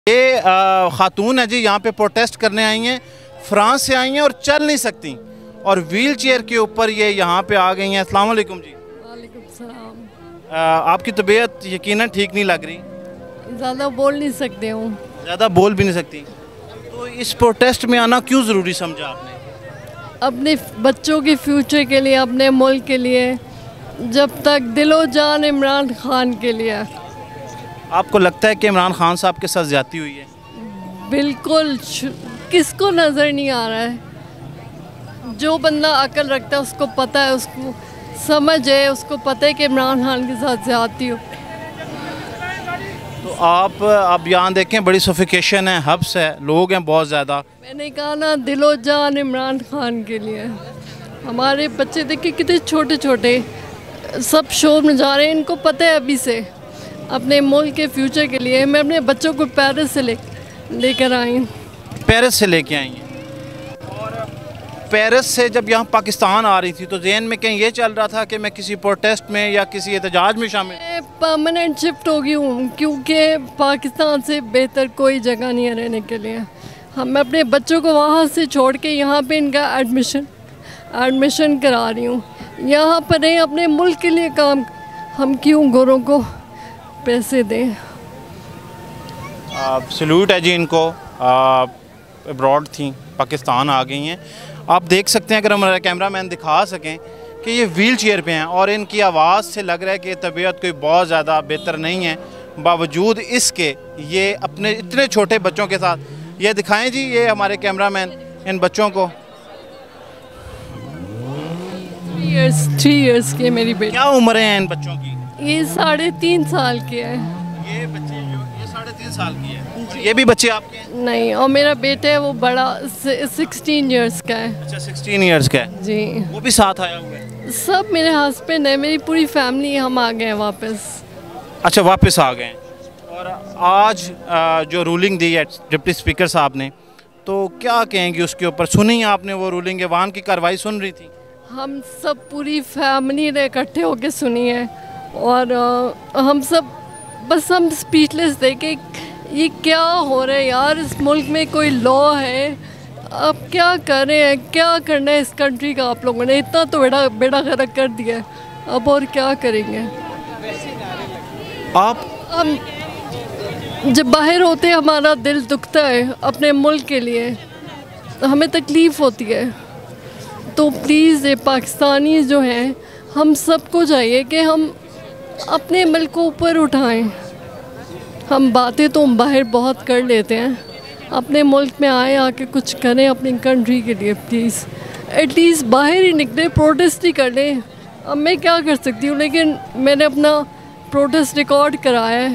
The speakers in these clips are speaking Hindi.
ये खातून है जी, यहाँ पे प्रोटेस्ट करने आई हैं, फ्रांस से आई हैं और चल नहीं सकती और व्हील चेयर के ऊपर ये यहाँ पे आ गई हैं। अस्सलाम वालेकुम जी। वालेकुम सलाम। आपकी तबीयत यकीनन ठीक नहीं लग रही। ज़्यादा बोल नहीं सकते हूँ। ज़्यादा बोल भी नहीं सकती, तो इस प्रोटेस्ट में आना क्यों ज़रूरी समझा आपने? अपने बच्चों के फ्यूचर के लिए, अपने मुल्क के लिए, जब तक दिलो जान इमरान खान के लिए। आपको लगता है कि इमरान खान साहब के साथ ज़्यादती हुई है? बिल्कुल, किसको नज़र नहीं आ रहा है? जो बंदा अकल रखता है उसको पता है, उसको समझ है, उसको पता है कि इमरान खान के साथ ज़्यादती हो। तो आप यहाँ देखें, बड़ी सोफिकेशन है, हब्स है, लोग हैं बहुत ज़्यादा। मैंने कहा ना, दिलो जान इमरान खान के लिए। हमारे बच्चे देखिए कितने छोटे छोटे, सब शोर में जा रहे हैं। इनको पता है अभी से अपने मुल्क के फ्यूचर के लिए। मैं अपने बच्चों को पेरिस से लेकर आई हूँ। पेरिस से लेके आई हैं, और पेरिस से जब यहाँ पाकिस्तान आ रही थी तो ज़हन में कहीं ये चल रहा था कि मैं किसी प्रोटेस्ट में या किसी एहतजाज में शामिल? मैं परमानेंट शिफ्ट हो गई हूँ, क्योंकि पाकिस्तान से बेहतर कोई जगह नहीं है रहने के लिए। मैं अपने बच्चों को वहाँ से छोड़ के यहाँ पे इनका एडमिशन करा रही हूँ। यहाँ पर नहीं, अपने मुल्क के लिए काम। हम क्यों गोरों को पैसे दें? सल्यूट है जी इनको। अब्रॉड थी, पाकिस्तान आ गई हैं। आप देख सकते हैं, अगर हमारा कैमरामैन दिखा सकें कि ये व्हील चेयर पे हैं और इनकी आवाज़ से लग रहा है कि तबीयत कोई बहुत ज़्यादा बेहतर नहीं है। बावजूद इसके ये अपने इतने छोटे बच्चों के साथ, ये दिखाएं जी, ये हमारे कैमरामैन इन बच्चों को। 3 इयर्स की है मेरी बेटी। क्या उम्रें हैं इन बच्चों की? ये 3.5 साल के है। ये बच्चे ये 3.5 साल की है, और ये भी बच्चे आपके हैं? नहीं, और मेरा बेटा है वो बड़ा 16 इयर्स का है। अच्छा, 16 इयर्स का है जी। वो भी साथ आया हुआ है? सब मेरे हस्बैंड है, मेरी पूरी फैमिली, हम आ गए हैं वापस। अच्छा, वापस आ गए। और आज जो रूलिंग दी है डिप्टी स्पीकर साहब ने, तो क्या कहेंगे उसके ऊपर? सुनी आपने वो रूलिंग? वहाँ की कार्रवाई सुन रही थी? हम सब पूरी फैमिली ने इकट्ठे होकर सुनी है, और हम सब बस हम स्पीचलेस थे कि ये क्या हो रहा है यार। इस मुल्क में कोई लॉ है, अब क्या कर रहे हैं? क्या करना है इस कंट्री का? आप लोगों ने इतना तो बेड़ा गर्क कर दिया है, अब और क्या करेंगे? आप हम जब बाहर होते हैं हमारा दिल दुखता है अपने मुल्क के लिए, हमें तकलीफ़ होती है। तो प्लीज़ ये पाकिस्तानी जो हैं, हम सबको चाहिए कि हम अपने मुल्क को ऊपर उठाएं। हम बातें तो बाहर बहुत कर लेते हैं, अपने मुल्क में आए, आके कुछ करें अपनी कंट्री के लिए। प्लीज़ एटलीस्ट बाहर ही निकले, प्रोटेस्ट ही कर लें। अब मैं क्या कर सकती हूँ, लेकिन मैंने अपना प्रोटेस्ट रिकॉर्ड कराया है।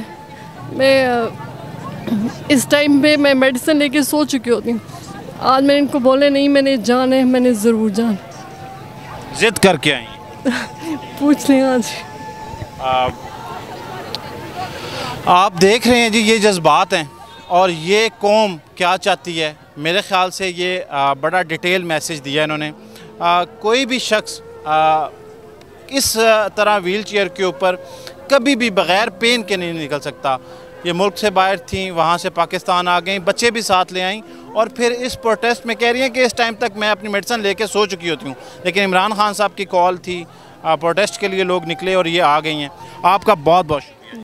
मैं इस टाइम पे मैं मेडिसिन लेके सो चुकी होती हूँ। आज मैंने इनको बोले नहीं, मैंने जाना है, मैंने ज़रूर जाना। जिद करके आई? पूछ लें आज। आप देख रहे हैं जी, ये जज्बात हैं और ये कौम क्या चाहती है। मेरे ख़्याल से ये बड़ा डिटेल मैसेज दिया इन्होंने। कोई भी शख्स इस तरह व्हील चेयर के ऊपर कभी भी बग़ैर पेन के नहीं निकल सकता। ये मुल्क से बाहर थी, वहाँ से पाकिस्तान आ गई, बच्चे भी साथ ले आईं, और फिर इस प्रोटेस्ट में कह रही हैं कि इस टाइम तक मैं अपनी मेडिसिन लेके सो चुकी होती हूँ। लेकिन इमरान खान साहब की कॉल थी, प्रोटेस्ट के लिए लोग निकले और ये आ गई हैं। आपका बहुत बहुत